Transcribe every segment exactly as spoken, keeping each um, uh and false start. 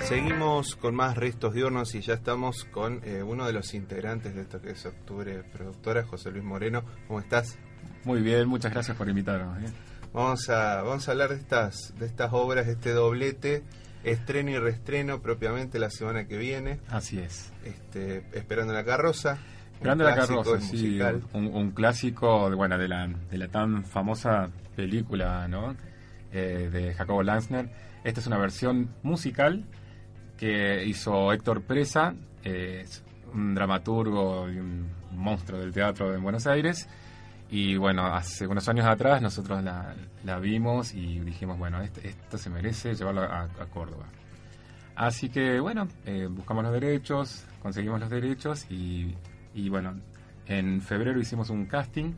Seguimos con más Restos Diurnos y ya estamos con eh, uno de los integrantes de esto que es Octubre Productora, José Luis Moreno. ¿Cómo estás? Muy bien, muchas gracias por invitarnos. ¿eh? Vamos a vamos a hablar de estas de estas obras, de este doblete, estreno y reestreno propiamente la semana que viene. Así es. Este, Esperando la carroza. Esperando la carroza, sí, un, un clásico, bueno, de la de la tan famosa película, ¿no? Eh, de Jacobo Lansner. Esta es una versión musical que hizo Héctor Presa, eh, un dramaturgo y un monstruo del teatro en Buenos Aires. Y bueno, hace unos años atrás nosotros la, la vimos y dijimos, bueno, esto, esto se merece llevarlo a, a Córdoba. Así que bueno, eh, buscamos los derechos, conseguimos los derechos y, y bueno, en febrero hicimos un casting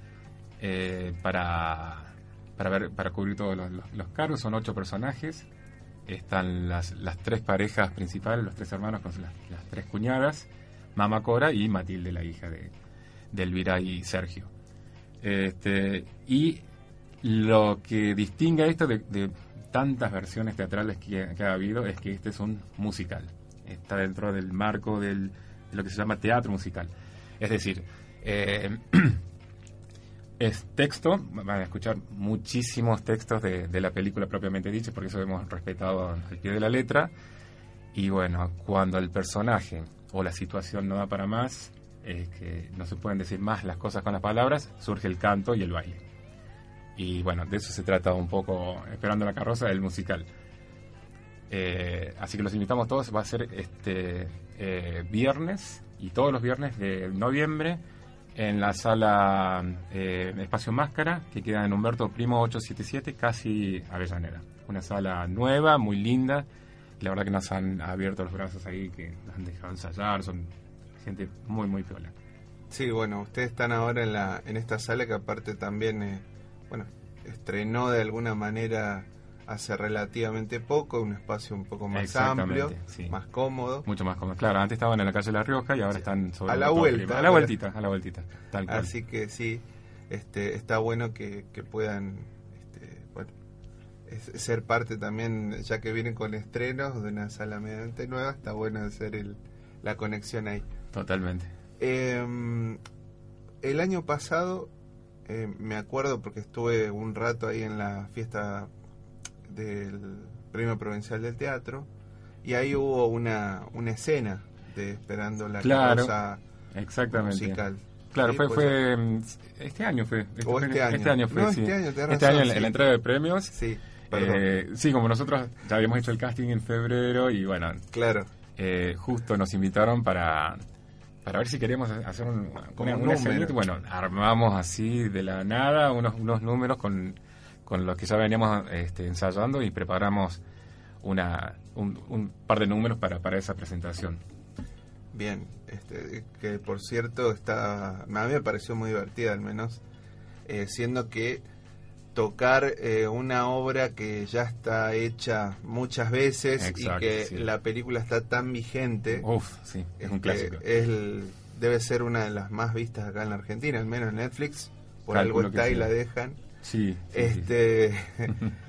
eh, para, para, ver, para cubrir todos los, los, los cargos. Son ocho personajes. Están las, las tres parejas principales, los tres hermanos con las, las tres cuñadas, Mama Cora y Matilde, la hija de, de Elvira y Sergio. Este, y lo que distingue a esto de, de tantas versiones teatrales que, que ha habido es que este es un musical. Está dentro del marco del, de lo que se llama teatro musical. Es decir, eh, es texto, van a escuchar muchísimos textos de, de la película propiamente dicha, porque eso hemos respetado al pie de la letra. Y bueno, cuando el personaje o la situación no da para más, es que no se pueden decir más las cosas con las palabras, surge el canto y el baile. Y bueno, de eso se trata un poco Esperando la carroza, el musical. Eh, así que los invitamos todos, va a ser este eh, viernes y todos los viernes de noviembre en la sala eh, Espacio Máscara, que queda en Humberto Primo ochocientos setenta y siete, casi Avellaneda. Una sala nueva, muy linda, y la verdad que nos han abierto los brazos ahí, que nos han dejado ensayar, son gente muy, muy piola. Sí, bueno, ustedes están ahora en la en esta sala que aparte también, eh, bueno, estrenó de alguna manera hace relativamente poco, un espacio un poco más amplio, sí, más cómodo. Mucho más cómodo. Claro, antes estaban en la calle La Rioja y ahora sí, están sobre a la vuelta. A la vueltita, a la vueltita. Tal cual. Así que sí, este, está bueno que, que puedan este, bueno, es, ser parte también, ya que vienen con estrenos de una sala medianamente nueva, está bueno hacer el, la conexión ahí. Totalmente. Eh, el año pasado, eh, me acuerdo porque estuve un rato ahí en la fiesta del Premio Provincial del Teatro y ahí hubo una, una escena de Esperando la claro, carroza exactamente. musical. Claro, ¿sí? fue, Pues, fue este año fue. Este, o este año. Este año fue, no, sí. Este año, este razón, año en, sí. en la entrega de premios. Sí, eh, sí, como nosotros ya habíamos hecho el casting en febrero y bueno, claro. Eh, justo nos invitaron para para ver si queríamos hacer un, una, un una escenita. Bueno, armamos así de la nada unos unos números con, con los que ya veníamos este, ensayando y preparamos una un, un par de números para, para esa presentación. Bien, este, que por cierto está, a mí me pareció muy divertida al menos, eh, siendo que tocar eh, una obra que ya está hecha muchas veces. Exacto, y que sí, la película está tan vigente. Uf, sí, es un clásico. Es el, debe ser una de las más vistas acá en la Argentina, al menos en Netflix, por Calculo algo está y sí, la dejan. Sí. sí este sí.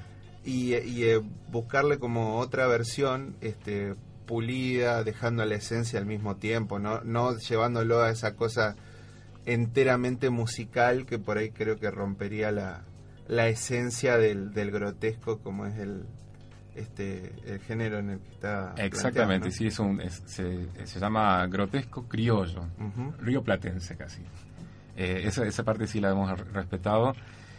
y, y eh, buscarle como otra versión, este pulida, dejando la esencia al mismo tiempo, no, no llevándolo a esa cosa enteramente musical que por ahí creo que rompería la la esencia del, del grotesco, como es el este el género en el que está exactamente, ¿no? Sí, es un es, se, se llama grotesco criollo, uh-huh. Rioplatense casi. Eh, esa, esa parte sí la hemos respetado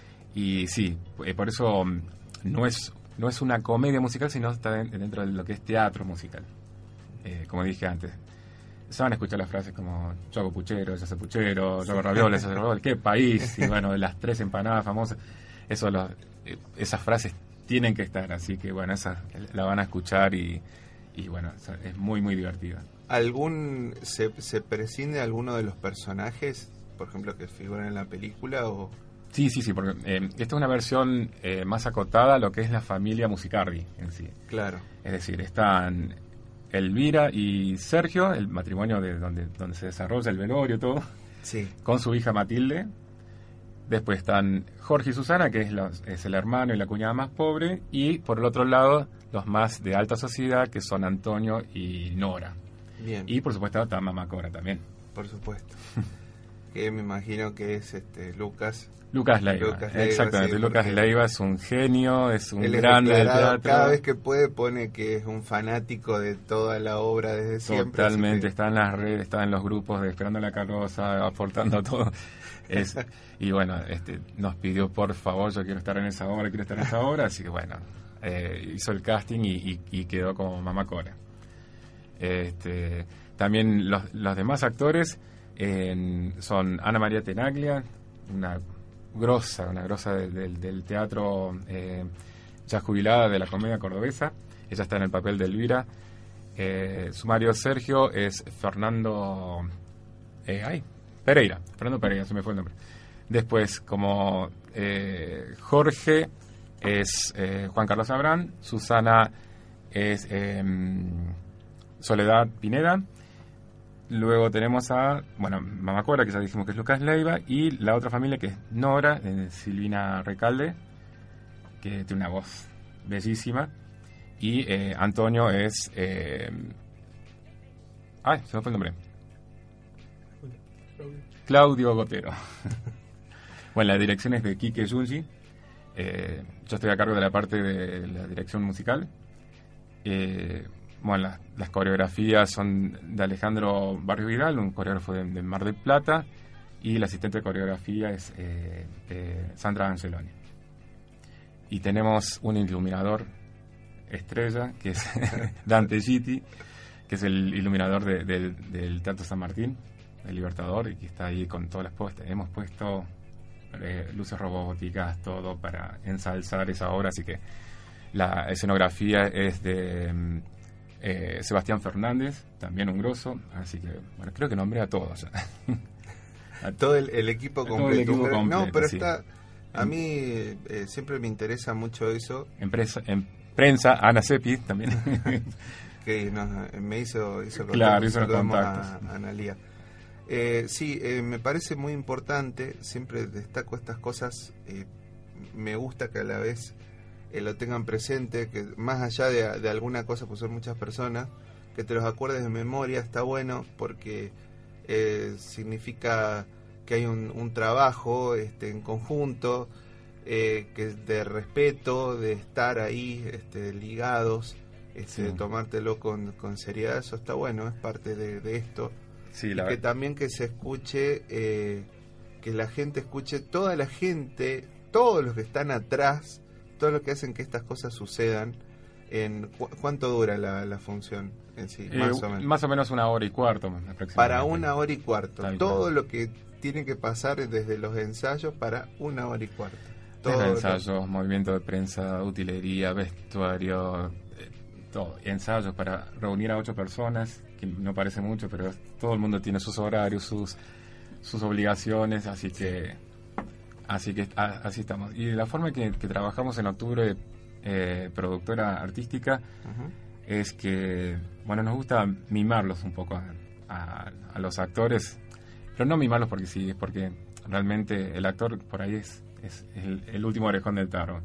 y sí, eh, por eso no es no es una comedia musical, sino está dentro de lo que es teatro musical. Eh, como dije antes, se van a escuchar las frases como yo hago puchero, yo soy puchero, yo hago ravioles, yo soy ravioles, qué país, y bueno, las tres empanadas famosas. Eso, lo, esas frases tienen que estar, así que bueno, esa la van a escuchar y, y bueno, es muy muy divertida. ¿Algún se, se prescinde alguno de los personajes, por ejemplo, que figuran en la película o...? Sí, sí, sí, porque eh, esta es una versión eh, más acotada a lo que es la familia Musicardi en sí. Claro. Es decir, están Elvira y Sergio, el matrimonio de donde donde se desarrolla el velorio, todo, sí, con su hija Matilde. Después están Jorge y Susana, que es, los, es el hermano y la cuñada más pobre. Y por el otro lado, los más de alta sociedad, que son Antonio y Nora. Bien. Y por supuesto está Mamá Cora también. Por supuesto. Que me imagino que es este Lucas. Lucas Leiva, Lucas Leiva, exactamente. sí, Lucas Leiva es un genio, es un él grande del teatro. Cada vez que puede pone que es un fanático de toda la obra desde siempre. Totalmente, que... está en las redes, está en los grupos de Esperando la Carroza, aportando todo. Es, y bueno, este, nos pidió por favor, yo quiero estar en esa obra, quiero estar en esa obra, así que bueno, eh, hizo el casting y, y, y quedó como Mamá Cora. Este, también los, los demás actores eh, son Ana María Tenaglia, una grosa, una grosa de, de, del teatro eh, ya jubilada de la comedia cordobesa. Ella está en el papel de Elvira. Eh, su marido Sergio es Fernando eh, ay, Pereira. Fernando Pereira, se me fue el nombre. Después, como eh, Jorge es eh, Juan Carlos Abrán. Susana es eh, Soledad Pineda. Luego tenemos a, bueno, Mamá Cora, que ya dijimos que es Lucas Leiva, y la otra familia que es Nora, eh, Silvina Recalde, que tiene una voz bellísima, y eh, Antonio es... Eh, ay, se me fue el nombre. Claudio Gotero. Bueno, la dirección es de Quique Jungi. Eh, yo estoy a cargo de la parte de la dirección musical. Eh, Bueno, las, las coreografías son de Alejandro Barrio Vidal, un coreógrafo de, de Mar del Plata, y el asistente de coreografía es eh, eh, Sandra Angeloni. Y tenemos un iluminador estrella, que es Dante Gitti, que es el iluminador de, de, del Teatro San Martín, el Libertador, y que está ahí con todas las puestas. Hemos puesto eh, luces robóticas, todo para ensalzar esa obra, así que la escenografía es de... Eh, Sebastián Fernández, también un grosso, así que, bueno, creo que nombré a todos. a todo el, el equipo completo. Todo el equipo completo, no, pero sí. está, a mí eh, siempre me interesa mucho eso. Empresa, en prensa, Ana Sepi también. que no, me hizo, hizo claro, hizo los contactos. A, a Analía. Eh, sí, eh, me parece muy importante, siempre destaco estas cosas, eh, me gusta que a la vez... Eh, lo tengan presente, que más allá de, de alguna cosa, pues son muchas personas, que te los acuerdes de memoria, está bueno, porque eh, significa que hay un, un trabajo este, en conjunto, eh, que de respeto, de estar ahí este, ligados, este, sí. de tomártelo con, con seriedad, eso está bueno, es parte de, de esto. Sí, y la... que también que se escuche, eh, que la gente escuche, toda la gente, todos los que están atrás, todo lo que hacen que estas cosas sucedan. En cu ¿Cuánto dura la, la función en sí? Eh, más o menos. Más o menos una hora y cuarto aproximadamente. Para una hora y cuarto. Tal todo cual. Lo que tiene que pasar desde los ensayos para una hora y cuarto. Todo desde ensayos, lo... movimiento de prensa, utilería, vestuario, eh, todo. Ensayos para reunir a ocho personas, que no parece mucho, pero todo el mundo tiene sus horarios, sus, sus obligaciones, así que... Así que a, así estamos. Y la forma que, que trabajamos en Octubre, eh, productora artística, uh-huh. es que, bueno, nos gusta mimarlos un poco a, a, a los actores, pero no mimarlos porque sí, es porque realmente el actor por ahí es, es el, el último orejón del tarro.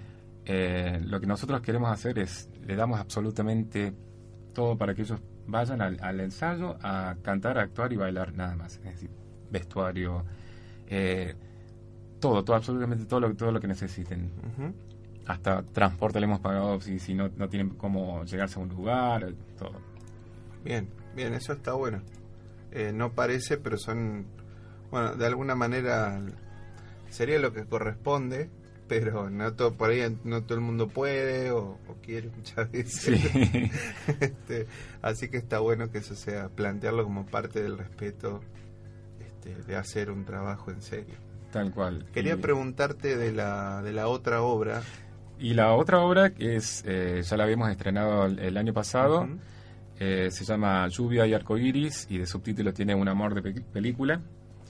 Eh, lo que nosotros queremos hacer es, le damos absolutamente todo para que ellos vayan al, al ensayo a cantar, a actuar y bailar nada más. Es decir, vestuario, eh, todo, todo, absolutamente todo lo, todo lo que necesiten. Uh-huh. Hasta transporte le hemos pagado si, si no, no tienen cómo llegarse a un lugar, todo. Bien, bien, eso está bueno. Eh, no parece, pero son, bueno, de alguna manera sería lo que corresponde, pero no todo, por ahí no todo el mundo puede o, o quiere muchas veces. Sí. este, así que está bueno que eso sea, plantearlo como parte del respeto este, de hacer un trabajo en serio. Tal cual. Quería y, preguntarte de la de la otra obra. Y la otra obra es, eh, ya la habíamos estrenado el, el año pasado, uh-huh. eh, se llama Lluvia y Arcoíris y de subtítulo tiene Un amor de pe- película.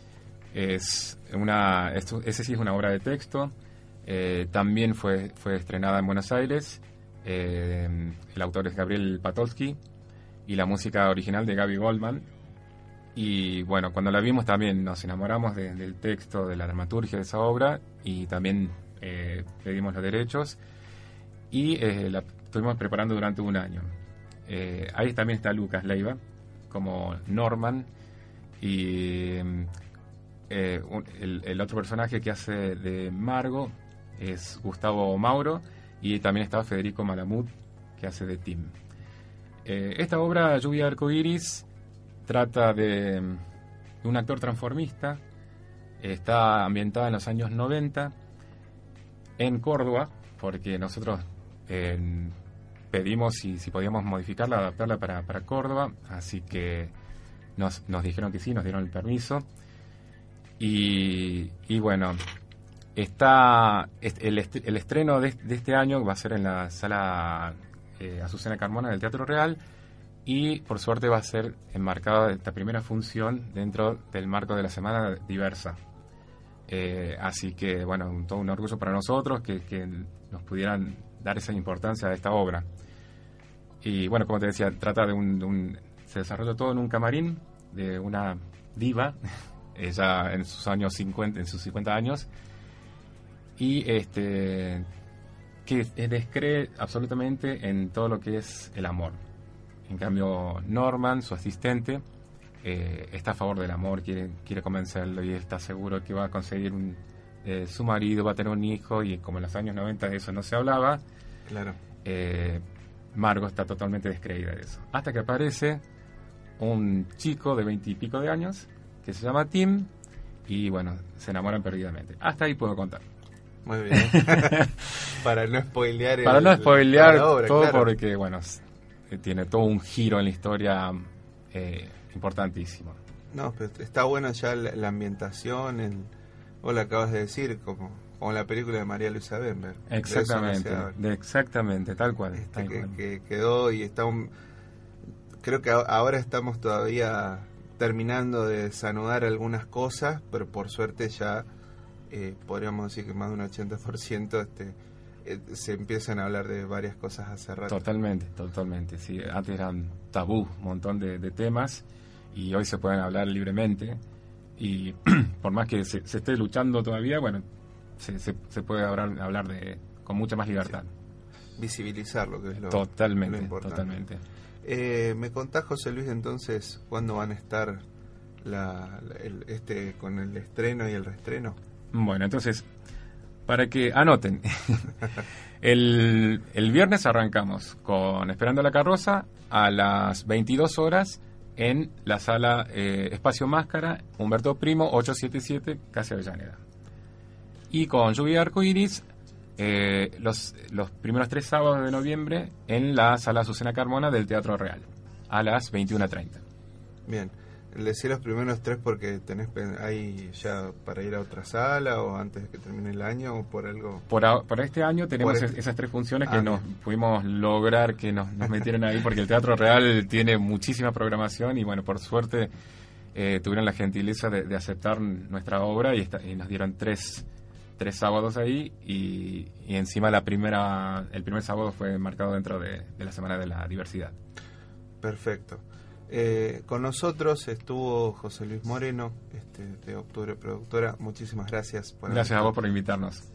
Es una, esto, ese sí es una obra de texto. Eh, también fue, fue estrenada en Buenos Aires. Eh, el autor es Gabriel Patolsky y la música original de Gaby Goldman. Y bueno, cuando la vimos también nos enamoramos de, del texto, de la dramaturgia de esa obra y también eh, pedimos los derechos. Y eh, la, estuvimos preparando durante un año. Eh, ahí también está Lucas Leiva como Norman, y eh, un, el, el otro personaje que hace de Margo es Gustavo Mauro, y también está Federico Malamud, que hace de Tim. Eh, esta obra, Lluvia de Arcoiris, trata de, de un actor transformista. Está ambientada en los años noventa en Córdoba, porque nosotros eh, pedimos si, si podíamos modificarla, adaptarla para, para Córdoba, así que nos, nos dijeron que sí, nos dieron el permiso. Y, y bueno, está el, est- el estreno de, de este año va a ser en la sala eh, Azucena Carmona del Teatro Real, y por suerte va a ser enmarcada esta primera función dentro del marco de la Semana Diversa. Eh, así que, bueno, un, todo un orgullo para nosotros que, que nos pudieran dar esa importancia a esta obra. Y bueno, como te decía, trata de un, de un se desarrolla todo en un camarín de una diva, ella en sus años cincuenta, en sus cincuenta años, y este que descree absolutamente en todo lo que es el amor. En cambio, Norman, su asistente, eh, está a favor del amor, quiere, quiere convencerlo, y está seguro que va a conseguir un, eh, su marido, va a tener un hijo, y como en los años noventa de eso no se hablaba, claro. eh, Margo está totalmente descreída de eso. Hasta que aparece un chico de veintipico de años que se llama Tim, y bueno, se enamoran perdidamente. Hasta ahí puedo contar. Muy bien. Para no spoilear el, Para no spoilear la obra, todo, claro. porque bueno, tiene todo un giro en la historia eh, importantísimo. No, pero está bueno ya la, la ambientación, el, vos lo acabas de decir, como, como la película de María Luisa Bember. Exactamente, de no de exactamente, tal cual. Este, tal que, cual. que quedó y está un... Creo que a, ahora estamos todavía terminando de desanudar algunas cosas, pero por suerte ya eh, podríamos decir que más de un ochenta por ciento este, eh, se empiezan a hablar de varias cosas hace rato. Totalmente, totalmente. Sí, antes eran tabú, un montón de, de temas, y hoy se pueden hablar libremente, y por más que se, se esté luchando todavía, bueno, se, se, se puede hablar, hablar de con mucha más libertad. Sí. Visibilizarlo, que es lo, totalmente, lo importante. Totalmente. Eh, ¿Me contás, José Luis, entonces cuándo van a estar la, el, este con el estreno y el reestreno? Bueno, entonces, para que anoten, el, el viernes arrancamos con Esperando la Carroza a las veintidós horas en la sala eh, Espacio Máscara, Humberto Primo, ochocientos setenta y siete, Casi Avellaneda. Y con Lluvia de Arcoiris, eh, los, los primeros tres sábados de noviembre en la sala Azucena Carmona del Teatro Real, a las veintiuna treinta. Bien. Le decía los primeros tres porque tenés ahí ya para ir a otra sala o antes de que termine el año o por algo. Por, a, por este año tenemos este... esas tres funciones ah, que bien. nos pudimos lograr que nos, nos metieran ahí, porque el Teatro Real tiene muchísima programación, y bueno, por suerte eh, tuvieron la gentileza de, de aceptar nuestra obra, y, esta, y nos dieron tres, tres sábados ahí, y, y encima la primera el primer sábado fue marcado dentro de, de la Semana de la Diversidad. Perfecto. Eh, con nosotros estuvo José Luis Moreno, este, de Octubre Productora. Muchísimas gracias. Por gracias a vos por invitarnos.